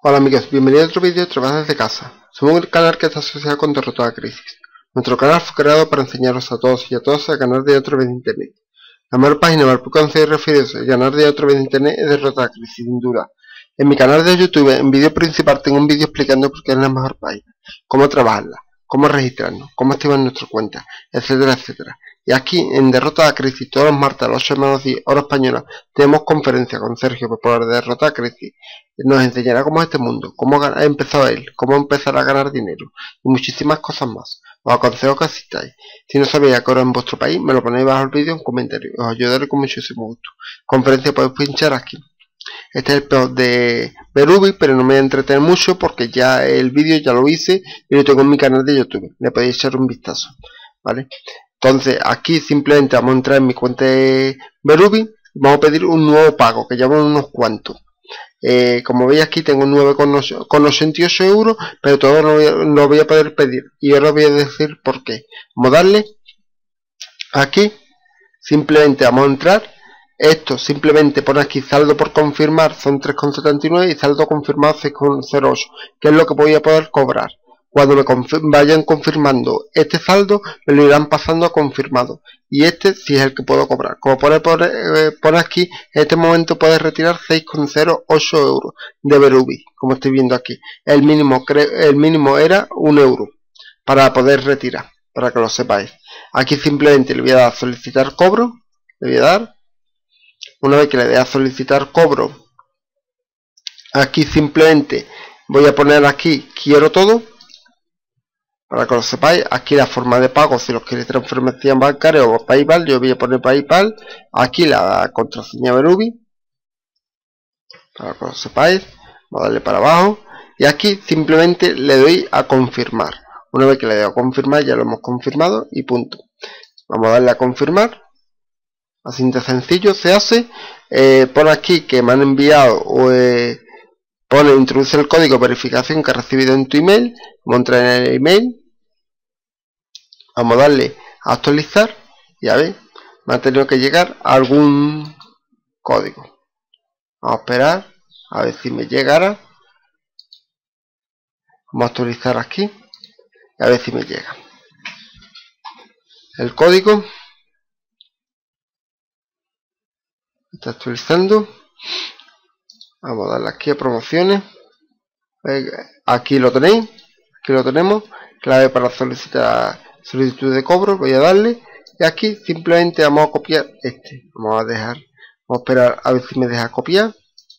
Hola amigos, bienvenidos a otro vídeo de Trabajar desde casa. Somos un canal que está asociado con Derrota a la Crisis. Nuestro canal fue creado para enseñaros a todos y a todas a ganar de otro vez de internet. La mejor página para conseguir referidos y ganar de otro vez de internet es Derrota a la Crisis, sin duda. En mi canal de YouTube, en vídeo principal, tengo un vídeo explicando por qué es la mejor página, cómo trabajarla, cómo registrarnos, cómo activar nuestra cuenta, etcétera, etcétera. Y aquí, en Derrota a la Crisis, todos los martes a las 8:10 hora española, tenemos conferencia con Sergio por Derrota a la Crisis. Nos enseñará cómo es este mundo, cómo ha empezado él, cómo empezar a ganar dinero y muchísimas cosas más. Os aconsejo que asistáis. Si no sabéis a qué hora en vuestro país, me lo ponéis bajo el vídeo en comentarios. Os ayudaré con muchísimo gusto. Conferencia podéis pinchar aquí. Este es el post de Berubi, pero no me voy a entretener mucho porque ya el vídeo ya lo hice y lo tengo en mi canal de YouTube. Le podéis echar un vistazo, ¿vale? Entonces aquí simplemente vamos a entrar en mi cuenta de Berubi y vamos a pedir un nuevo pago, que llevan unos cuantos. Como veis aquí tengo 9,88 euros, pero todo no voy a poder pedir y ahora os voy a decir por qué. Vamos a darle aquí, simplemente vamos a entrar. Esto simplemente pone aquí saldo por confirmar, son 3,79 y saldo confirmado 6,08, que es lo que voy a poder cobrar. Cuando me vayan confirmando este saldo, me lo irán pasando a confirmado. Y este sí es el que puedo cobrar. Como pone aquí, en este momento puedes retirar 6,08 euros de Berubi, como estoy viendo aquí. El mínimo era 1 euro para poder retirar, para que lo sepáis. Aquí simplemente le voy a dar a solicitar cobro. Le voy a dar. Una vez que le dé a solicitar cobro, aquí simplemente voy a poner aquí quiero todo. Para que lo sepáis, aquí la forma de pago, si los queréis transferencia bancaria o PayPal, yo voy a poner PayPal. Aquí la contraseña Berubi, para que lo sepáis. Voy a darle para abajo y aquí simplemente le doy a confirmar. Una vez que le doy a confirmar, ya lo hemos confirmado y punto. Vamos a darle a confirmar. Así de sencillo se hace. Por aquí que me han enviado pone introduce el código de verificación que has recibido en tu email. Vamos a entrar en el email. Vamos a darle a actualizar. Y a ver, me ha tenido que llegar algún código. Vamos a esperar a ver si me llegará. Vamos a actualizar aquí. Y a ver si me llega el código. Está actualizando. Vamos a darle aquí a promociones. Aquí lo tenéis. Aquí lo tenemos. Clave para solicitar solicitud de cobro. Voy a darle. Y aquí simplemente vamos a copiar este. Vamos a esperar a ver si me deja copiar.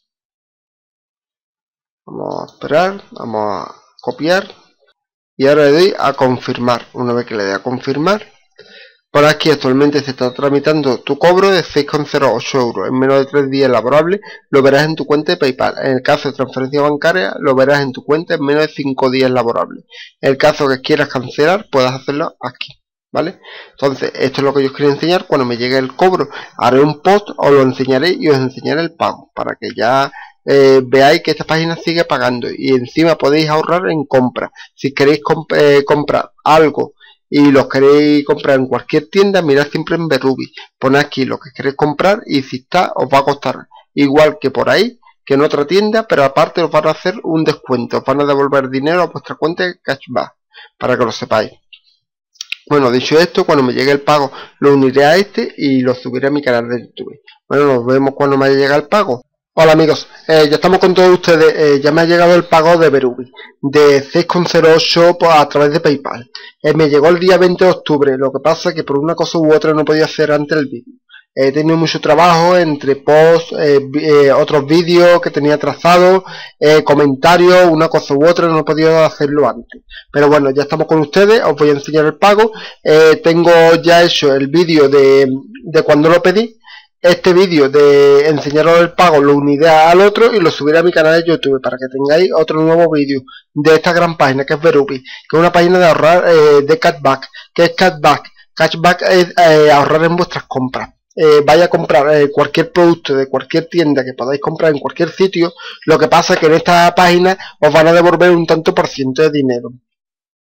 Vamos a esperar. Vamos a copiar. Y ahora le doy a confirmar. Una vez que le dé a confirmar. Por aquí actualmente se está tramitando tu cobro de 6,08 euros. En menos de 3 días laborables lo verás en tu cuenta de PayPal. En el caso de transferencia bancaria lo verás en tu cuenta en menos de 5 días laborables. En el caso que quieras cancelar puedes hacerlo aquí, ¿vale? Entonces esto es lo que yo os quería enseñar. Cuando me llegue el cobro haré un post, os lo enseñaré y os enseñaré el pago para que ya veáis que esta página sigue pagando y encima podéis ahorrar en compra. Si queréis comprar algo y los queréis comprar en cualquier tienda, mirad siempre en Berubi, poned aquí lo que queréis comprar y si está os va a costar igual que por ahí, que en otra tienda, pero aparte os van a hacer un descuento, os van a devolver dinero a vuestra cuenta de cashback, para que lo sepáis. Bueno, dicho esto, cuando me llegue el pago lo uniré a este y lo subiré a mi canal de YouTube. Bueno, nos vemos cuando me llegue el pago. Hola amigos, ya estamos con todos ustedes. Ya me ha llegado el pago de Berubi de 6,08 a través de PayPal. Me llegó el día 20 de octubre, lo que pasa es que por una cosa u otra no podía hacer antes el vídeo. He tenido mucho trabajo entre posts, otros vídeos que tenía trazados, comentarios, una cosa u otra, no he podido hacerlo antes. Pero bueno, ya estamos con ustedes, os voy a enseñar el pago. Tengo ya hecho el vídeo de cuando lo pedí. Este vídeo de enseñaros el pago lo uniré al otro y lo subiré a mi canal de YouTube para que tengáis otro nuevo vídeo de esta gran página que es Berubi, que es una página de ahorrar de cashback. ¿Qué es cashback? Cashback es ahorrar en vuestras compras. Vaya a comprar cualquier producto de cualquier tienda que podáis comprar en cualquier sitio. Lo que pasa es que en esta página os van a devolver un tanto por ciento de dinero.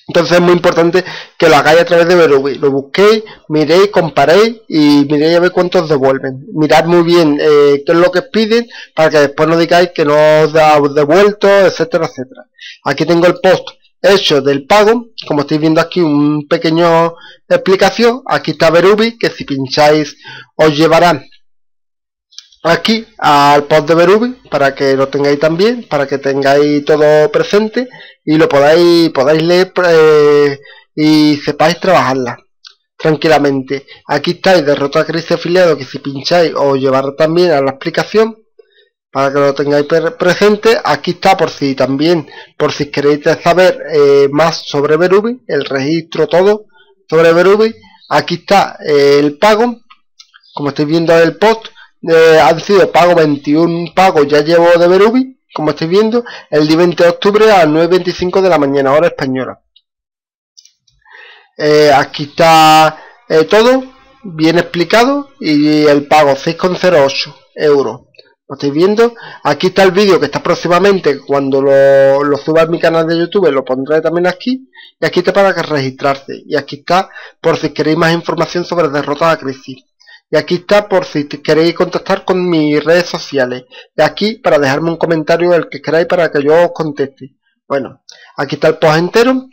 Entonces es muy importante que lo hagáis a través de Verubi. Lo busquéis, miréis, comparéis y miréis a ver cuántos devuelven. Mirad muy bien qué es lo que os piden para que después no digáis que no os ha devuelto, etcétera, etcétera. Aquí tengo el post hecho del pago. Como estáis viendo aquí, un pequeño explicación. Aquí está Verubi, que si pincháis os llevará aquí al post de Verubi para que lo tengáis también, para que tengáis todo presente y lo podáis leer y sepáis trabajarla tranquilamente. Aquí estáis Derrota a Crisis afiliado, que si pincháis os llevará también a la explicación para que lo tengáis presente. Aquí está por si queréis saber más sobre Verubi, el registro, todo sobre Verubi. Aquí está el pago, como estáis viendo el post. Han sido pago 21 pagos, ya llevo de Verubi, como estáis viendo, el día 20 de octubre a las 9:25 de la mañana, hora española. Aquí está todo bien explicado y el pago 6,08 euros. ¿Lo estáis viendo? Aquí está el vídeo que está próximamente, cuando lo suba a mi canal de YouTube lo pondré también aquí. Y aquí está para que registrarse. Y aquí está por si queréis más información sobre Derrota a Crisis. Y aquí está por si queréis contactar con mis redes sociales. Y aquí para dejarme un comentario el que queráis para que yo os conteste. Bueno, aquí está el post entero.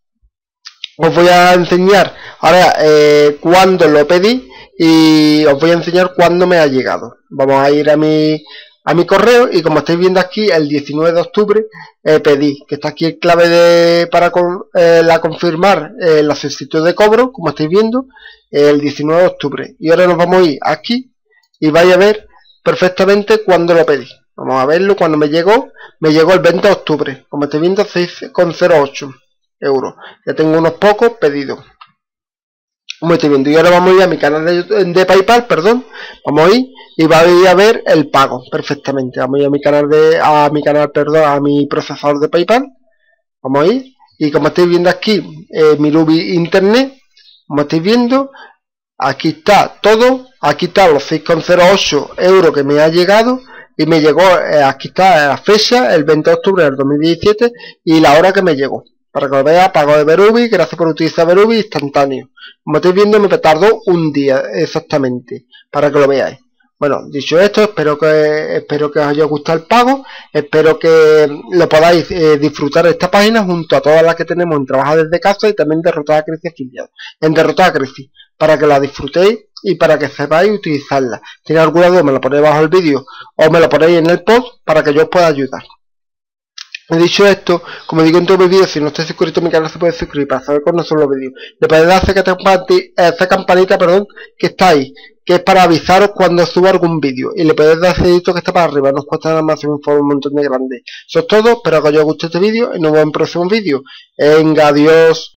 Os voy a enseñar ahora cuándo lo pedí y os voy a enseñar cuándo me ha llegado. Vamos a ir a mi correo y como estáis viendo aquí, el 19 de octubre pedí, que está aquí el clave para confirmar la solicitud de cobro, como estáis viendo, el 19 de octubre. Y ahora nos vamos a ir aquí y vais a ver perfectamente cuándo lo pedí. Vamos a verlo, cuando me llegó el 20 de octubre, como estáis viendo, 6,08 euros. Ya tengo unos pocos pedidos, como estoy viendo. Y ahora vamos a ir a mi canal de PayPal, perdón. Vamos a ir y vais a ver el pago perfectamente. Vamos a ir a mi procesador de PayPal. Vamos a ir y como estáis viendo aquí, mi Verubi Internet, como estáis viendo, aquí está todo. Aquí está los 6,08 euros que me ha llegado. Y me llegó, aquí está la fecha, el 20 de octubre del 2017 y la hora que me llegó. Para que lo veáis, pago de Verubi, gracias por utilizar Verubi, instantáneo. Como estáis viendo, me tardó un día exactamente, para que lo veáis. Bueno, dicho esto, espero que os haya gustado el pago, espero que lo podáis disfrutar de esta página junto a todas las que tenemos en Trabajar desde Casa y también Derrota a Crisis afiliado. En Derrota a Crisis, para que la disfrutéis y para que sepáis utilizarla. Si tenéis alguna duda, me lo ponéis bajo el vídeo o me lo ponéis en el post para que yo os pueda ayudar. He dicho esto, como digo en todos mis vídeos, si no estáis suscrito a mi canal se puede suscribir para saber cuándo son los vídeos. Le podéis dar a esa campanita, que está ahí, que es para avisaros cuando subo algún vídeo. Y le podéis dar ese dedito que está para arriba, no os cuesta nada más, se me informa un montón de grande. Eso es todo, espero que os haya gustado este vídeo y nos vemos en el próximo vídeo. Venga, adiós.